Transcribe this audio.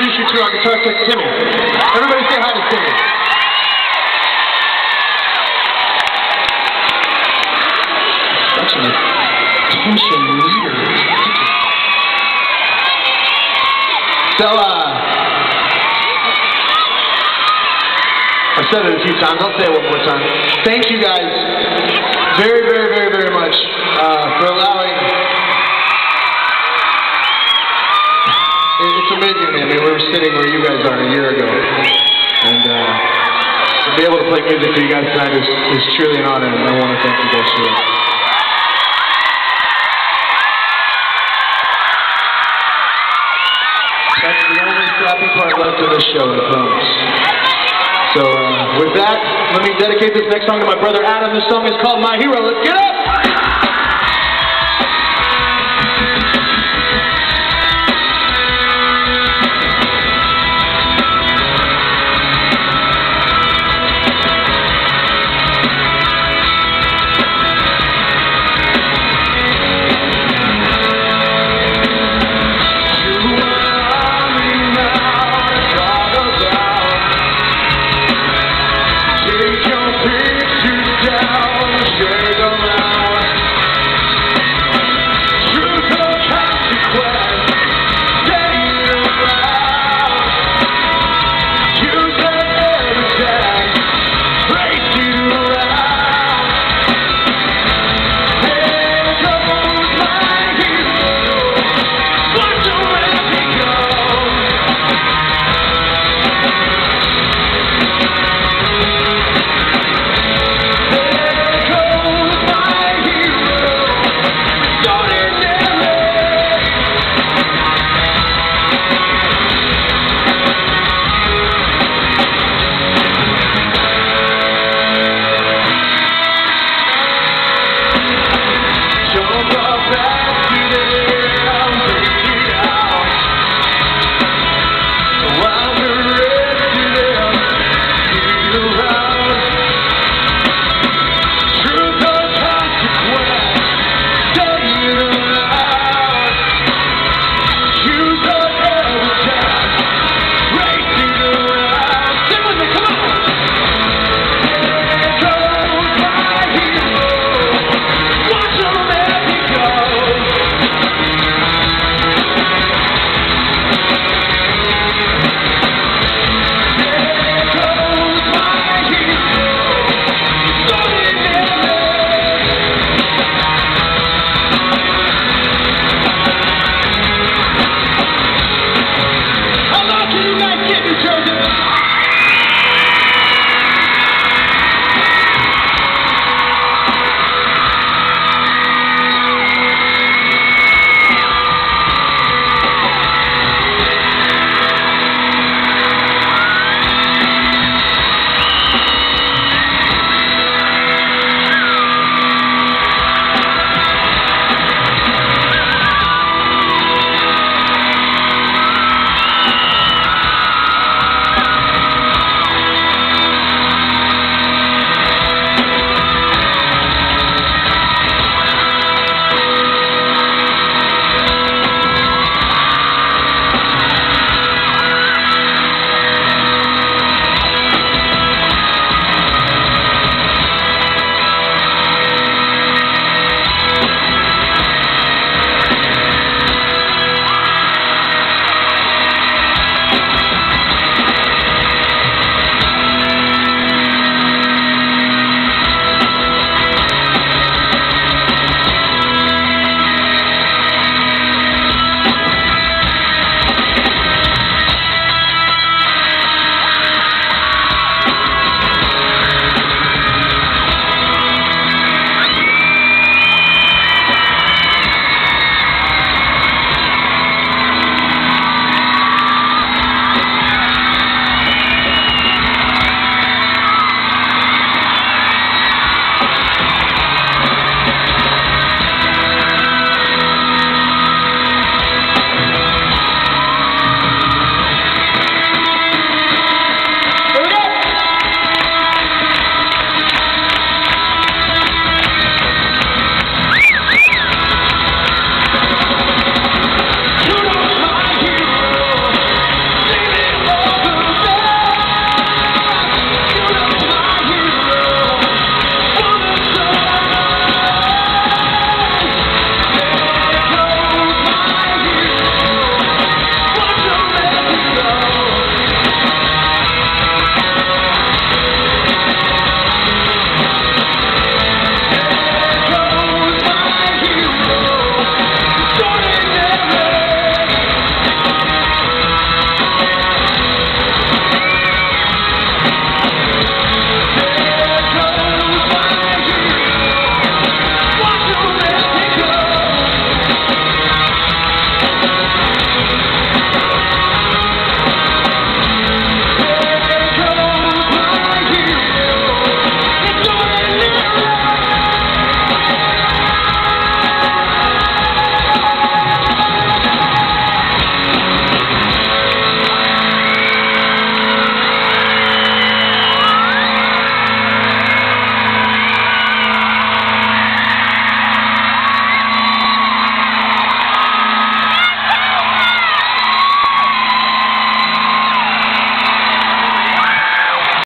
introduce you to our guitar tech, Timmy. Everybody say hi to Timmy. Such an attention leader. So, I've said it a few times, I'll say it one more time. Thank you guys very, very, very, very much for allowing. It's amazing, man. I mean, we were sitting where you guys are a year ago, and to be able to play music for you guys tonight is truly an honor, and I want to thank you guys for it. That's the only crappy part left of this show, I promise. So, with that, let me dedicate this next song to my brother Adam. This song is called My Hero. Let's get up!